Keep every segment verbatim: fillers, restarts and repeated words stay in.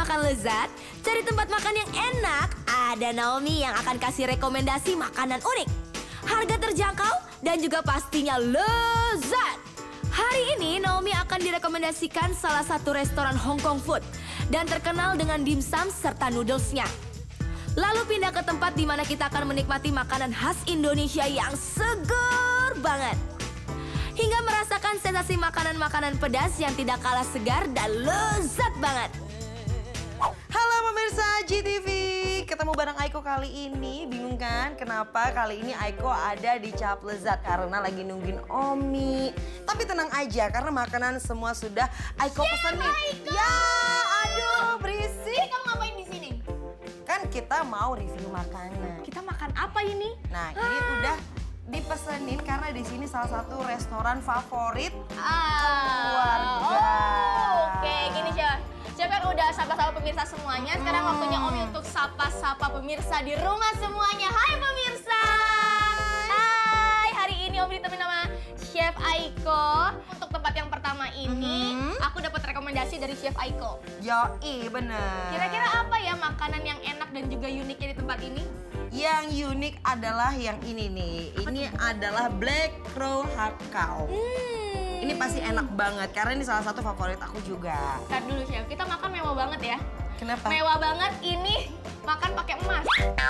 makan lezat? Cari tempat makan yang enak? Ada Naomi yang akan kasih rekomendasi makanan unik. Harga terjangkau dan juga pastinya lezat. Hari ini Naomi akan direkomendasikan salah satu restoran Hong Kong food dan terkenal dengan dimsum serta noodlesnya. Lalu pindah ke tempat di mana kita akan menikmati makanan khas Indonesia yang seger banget. Hingga merasakan sensasi makanan-makanan pedas yang tidak kalah segar dan lezat banget. Halo pemirsa G T V, ketemu bareng Aiko kali ini. Bingung kan kenapa kali ini Aiko ada di Cap Lezat? Karena lagi nungguin Omi. Tapi tenang aja karena makanan semua sudah Aiko pesenin. Ya, aduh berisik. Jadi kamu ngapain di sini? Kan kita mau review makanan. Kita makan apa ini? Nah, ini udah dipesenin karena di sini salah satu restoran favorit keluarga. Oh, oke, gini Chef. Chef kan udah sapa-sapa pemirsa semuanya. Sekarang hmm. waktunya Omi untuk sapa-sapa pemirsa di rumah semuanya. Hai pemirsa. Hai, hari ini Omi ditemenin sama Chef Aiko. Untuk tempat yang pertama ini, mm-hmm. aku dapat rekomendasi dari Chef Aiko. Yoi, bener. Kira-kira apa ya makanan yang enak dan juga uniknya di tempat ini? Yang unik adalah yang ini nih. Ini adalah Black Crow Hakau. Hmm. Ini pasti enak banget karena ini salah satu favorit aku juga. Ntar dulu Chef, kita makan mewah banget ya. Kenapa? Mewah banget, ini makan pakai emas.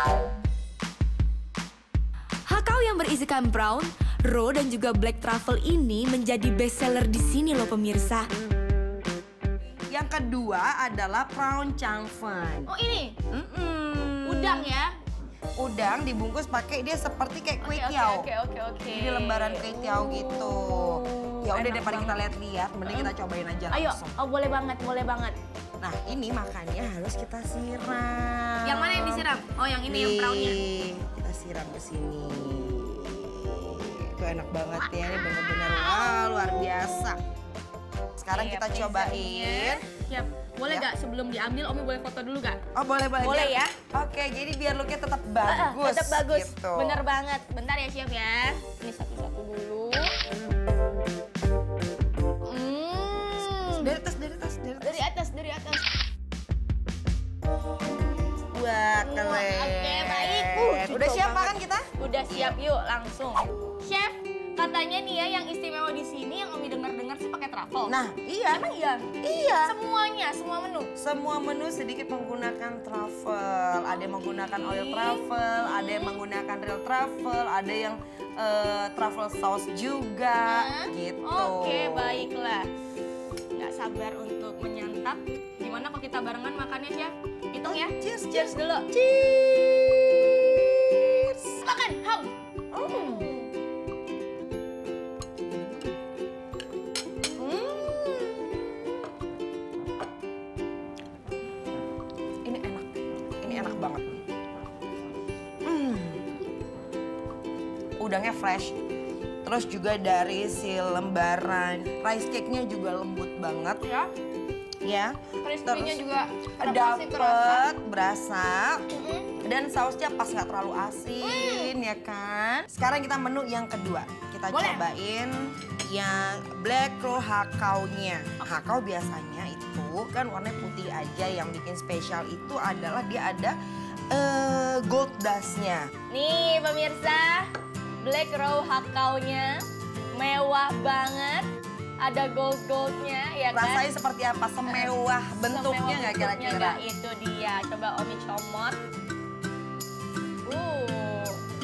Hakau yang berisikan brown, raw dan juga black truffle ini menjadi best seller di sini loh pemirsa. Yang kedua adalah prawn changfen. Oh ini? Mm-mm. Udang ya? Udang dibungkus pakai dia seperti kayak kue okay, tiaw. Oke oke oke. Jadi lembaran kue tiaw gitu. Ya udah daripada kita lihat-lihat, mending kita cobain aja langsung. Ayo, oh boleh banget, boleh banget. Nah ini makannya harus kita siram. Yang mana yang disiram? Oh yang ini, Nih, yang brownnya. Kita siram ke sini. Itu enak banget ya, ini bener-bener wow, luar biasa. Sekarang Oke, kita cobain. Siap. Boleh Ya. gak sebelum diambil Omi boleh foto dulu gak? Oh boleh boleh. Boleh biar, ya? Oke, jadi biar looknya tetap bagus. Uh, tetap bagus. Gitu. Bener banget. Bentar ya Chef ya. Ini satu-satu dulu. Hmm. Dari atas, dari atas, dari atas. Dari atas, dari atas. Wah, keren. Oke, baik. Uh, Udah siap makan kita? Udah siap, yuk langsung. Chef, katanya nih ya yang istimewa di sini yang Omi dengar-dengar sih pakai truffle. Nah, iya. Emang iya? Iya. Semuanya, semua menu. Semua menu sedikit menggunakan truffle. Ada yang menggunakan oil truffle, ada yang menggunakan real truffle, ada yang uh, truffle sauce juga, Hah? gitu. Oke, baiklah. Nggak sabar untuk menyantap. Gimana kalau kita barengan makannya, Chef? Hitung ya. Cheers, Cheers dulu. Cheers. Makan, ham. Mm. Ini enak, ini enak banget. Mm. Udangnya fresh, terus juga dari si lembaran rice cake-nya juga lembut banget Ya. ya. Crispy-nya juga dapet, berasa. Mm-hmm. Dan sausnya pas nggak terlalu asin, mm. ya kan? Sekarang kita menu yang kedua. Kita Boleh. cobain yang Black Crow Hakau-nya. Hakau biasanya itu kan warna putih aja, yang bikin spesial itu adalah dia ada uh, gold dust-nya. Nih pemirsa, Black Crow Hakau-nya mewah banget. Ada gold-goldnya ya kan? Rasanya seperti apa? Semewah bentuknya nggak bentuknya kira-kira? nggak? Itu dia, coba Omi comot. Uh.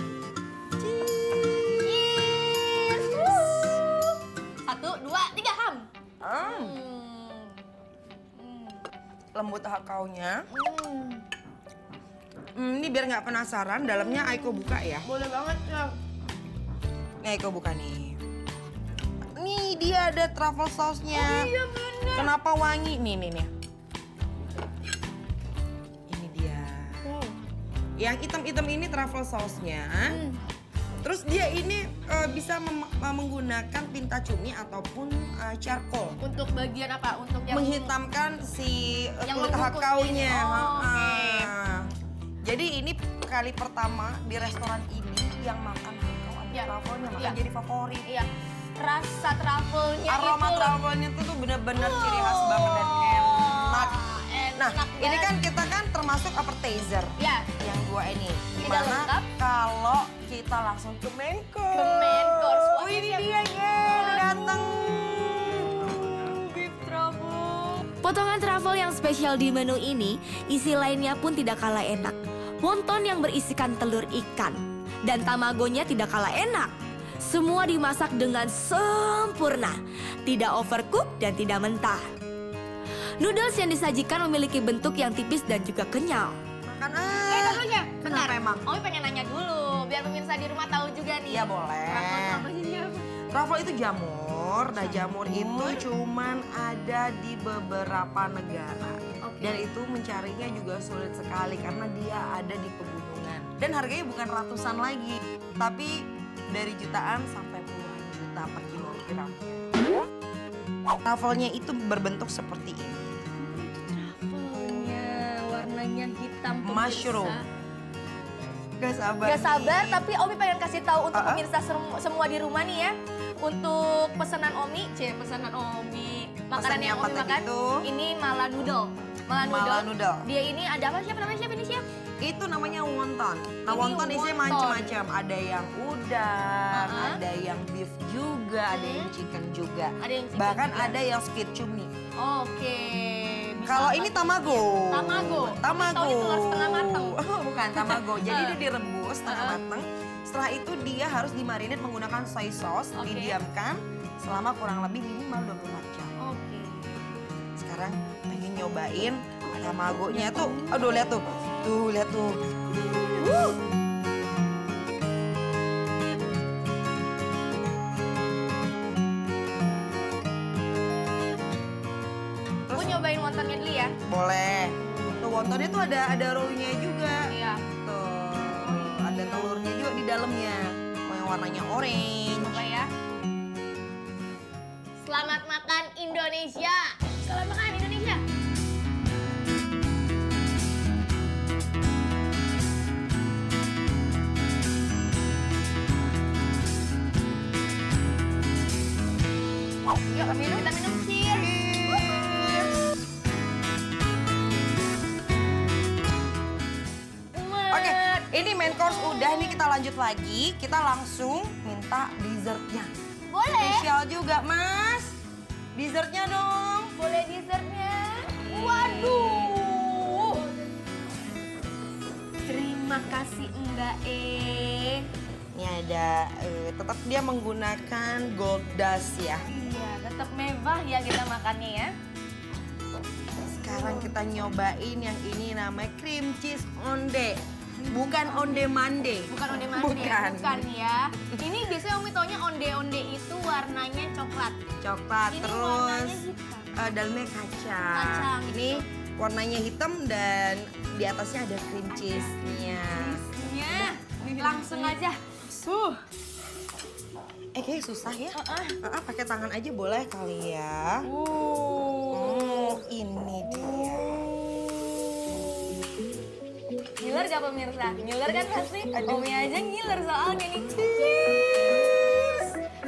Cheers! Uh. Satu, dua, tiga, ham! Hmm. Hmm. Lembut hakaunya. Hmm. Hmm, ini biar nggak penasaran, dalamnya Aiko buka ya. Boleh banget ya. Nih Aiko buka nih. Nih dia ada truffle sauce-nya. Oh, iya bener. Kenapa wangi? Nih, nih, nih. Ini dia. Hmm. Yang hitam-hitam ini truffle sauce-nya. Hmm. Terus dia ini uh, bisa mem menggunakan tinta cumi ataupun uh, charcoal. Untuk bagian apa? Untuk yang Menghitamkan si uh, yang kulit membungkus hakaunya. ini. Oh, Ah. oke. Jadi ini kali pertama di restoran ini yang makan hakau ada Ya. truffle-nya, makanya Ya. jadi favorit. Iya. Rasa truffle-nya Aroma itu loh. truffle-nya tuh tuh bener-bener ciri khas Oh, banget dan enak. Nah, enak ini banget. kan kita kan termasuk appetizer. Ya, Yang dua ini. Tidak Gimana lengkap. kalau kita langsung ke main course? Ke main course. Wah, Oh, ini siap. dia, yeay, udah dateng. beef trouble. Potongan truffle yang spesial di menu ini, isi lainnya pun tidak kalah enak. Wonton yang berisikan telur ikan. Dan tamagonya tidak kalah enak. Semua dimasak dengan sempurna. Tidak overcook dan tidak mentah. Noodles yang disajikan memiliki bentuk yang tipis dan juga kenyal. Makan Eh, ah. tar dulu, Chef. Bentar. Kenapa emang? Omi pengen nanya dulu, biar pemirsa di rumah tahu juga nih. Iya boleh. Truffle-truffle ini apa? Truffle itu jamur. Nah jamur itu cuman ada di beberapa negara. Oke. Dan itu mencarinya juga sulit sekali karena dia ada di pegunungan. Dan harganya bukan ratusan lagi, tapi dari jutaan sampai puluhan juta per kilogramnya. Truffle-nya itu berbentuk seperti ini. Truffle-nya warnanya hitam pemirsa. Mushroom. Gak sabar. Gak sabar, nih. tapi Omi pengen kasih tahu untuk Uh-uh. pemirsa sem- semua di rumah nih ya. Untuk pesanan Omi, c pesanan Omi, makanan Pesannya yang apa Omi tadi makan, tuh? ini mala noodle. Mala noodle. Mala noodle. Dia ini ada apa siapa namanya siapa ini siapa? Itu namanya wonton. Nah Ini wonton isinya wonton. macam-macam. Ada yang udang, Uh-uh. ada yang beef juga, ada Hmm. yang chicken juga. Ada yang chicken Bahkan juga. ada yang squid cumi. Oke. bisa Kalau apa ini tuh? tamago. Tamago. Tamago. Taunya telur setengah mateng. Oh, bukan tamago. Jadi Uh. dia direbus setengah Uh-uh. mateng. Setelah itu dia harus dimarinate menggunakan soy sauce, Oke. didiamkan selama kurang lebih minimal dua puluh empat jam. Oke. Sekarang pengen nyobain tamagonya tuh. Aduh lihat tuh. Tuh lihat tuh. Wuh. Aku nyobain wontonnya dulu ya. Boleh. Tuh wontonnya tuh ada ada rollnya juga. Iya. Tuh, ada telurnya juga di dalamnya. Mau yang warnanya orange. Coba ya. Selamat makan Indonesia. Selamat makan Indonesia. Yuk, minum, kita minum. Cheers. Oke, ini main course udah. Nih kita lanjut lagi. Kita langsung minta dessertnya. Boleh. Spesial juga, Mas. Dessertnya dong. Boleh dessertnya. Waduh. Terima kasih Mbak E. Ini ada, eh, tetap dia menggunakan gold dust ya. Iya, tetap mewah ya kita makannya ya. Sekarang kita nyobain yang ini namanya cream cheese onde. Bukan onde mande. Bukan onde mande Bukan. ya, bukan ya. Ini biasanya Umi taunya onde-onde itu warnanya coklat. Coklat, Ini terus warnanya hitam. eh, dalamnya kacang. Kacang. Ini warnanya hitam dan di atasnya ada cream cheese-nya. Ya, langsung aja. Uh. Eh kayaknya susah ya. Uh-uh. Ah, pakai tangan aja boleh kali ya. Uh. Oh, ini dia. Ngiler gak pemirsa? Ngiler kan pasti? Aduh. Umi aja ngiler soalnya nih. Cheers!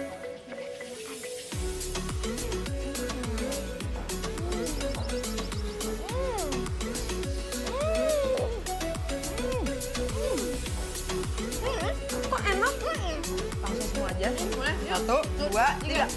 Kok enak? Langsung semua aja. Satu, dua, tiga.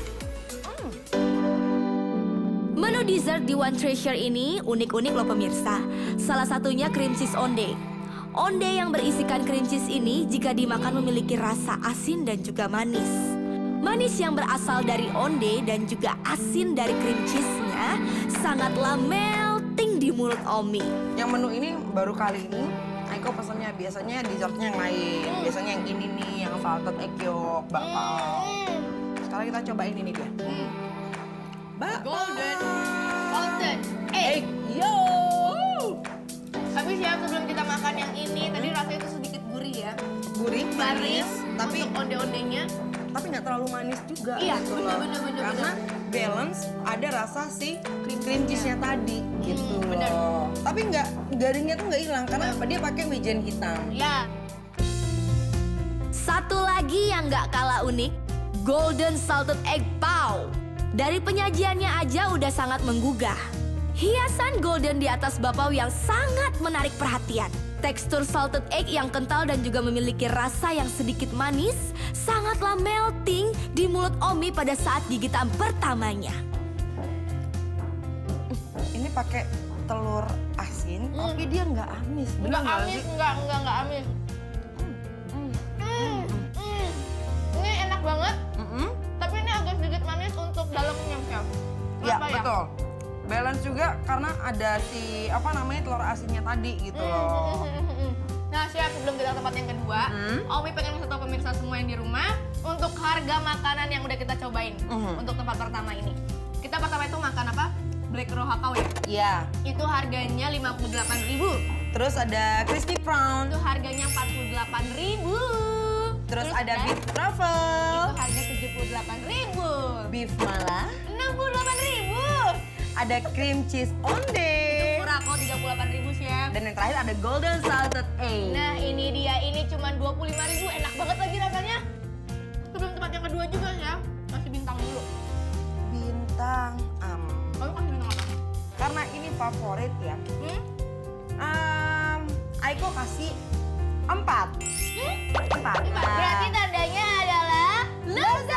Menu dessert di One Treasure ini unik-unik loh pemirsa. Salah satunya cream cheese onde. Onde yang berisikan cream cheese ini jika dimakan memiliki rasa asin dan juga manis. Manis yang berasal dari onde dan juga asin dari cream cheese-nya sangatlah melting di mulut Omi. Yang menu ini baru kali ini Aiko pesannya biasanya dessertnya yang lain. Biasanya yang ini nih, yang salted egg yolk, bakpao. Sekarang kita cobain ini dia. Bakpao. Golden salted egg. Egg yolk. Tapi siap sebelum kita makan yang ini, tadi rasanya itu sedikit gurih ya. Gurih, manis, Manis, tapi untuk onde-ondenya. tapi nggak terlalu manis juga. Iya, gitu bener, loh. bener, bener, Karena balance ada rasa si cream, cream cheese-nya tadi gitu Hmm, bener. loh. Tapi nggak, garingnya tuh nggak hilang karena apa? Dia pakai wijen hitam. Ya. Satu lagi yang gak kalah unik, Golden Salted Egg Pao. Dari penyajiannya aja udah sangat menggugah. Hiasan golden di atas bakpao yang sangat menarik perhatian. Tekstur salted egg yang kental dan juga memiliki rasa yang sedikit manis sangatlah melting di mulut Omi pada saat gigitan pertamanya. Ini pakai telur asin, Hmm. tapi dia nggak amis. Bener Enggak nggak amis, sih? enggak, enggak, enggak amis. Hmm. Hmm, hmm. Ini enak banget, Mm-mm. tapi ini agak sedikit manis untuk dalamnya, Chef. Ya, Kenapa betul. Balance juga karena ada si apa namanya telur asinnya tadi gitu Hmm, loh. hmm, hmm, hmm, hmm. Nah, Chef, sebelum kita ke tempat yang kedua, Hmm. Omi pengen ngasih tahu pemirsa semua yang di rumah untuk harga makanan yang udah kita cobain Hmm. untuk tempat pertama ini. Kita pertama itu makan apa? Black Roll Hakau ya? Iya. Itu harganya lima puluh delapan ribu. Terus ada crispy prawn. Itu harganya empat puluh delapan ribu. Terus, ada beef truffle. Itu harga tujuh puluh delapan ribu. Beef malah. enam puluh delapan ribu. Ada cream cheese onde. Murah kok tiga puluh delapan ribu, Chef. Dan yang terakhir ada golden salted egg. Nah, ini dia, ini cuma dua puluh lima ribu. Enak banget lagi rasanya. Sebelum tempat yang kedua juga ya, kasih bintang dulu. Bintang. Um, Kamu kasih bintang apa? karena ini favorit ya. Hmm? Um, Aiko kasih empat. Hmm? Empat. Berarti tandanya adalah lezat.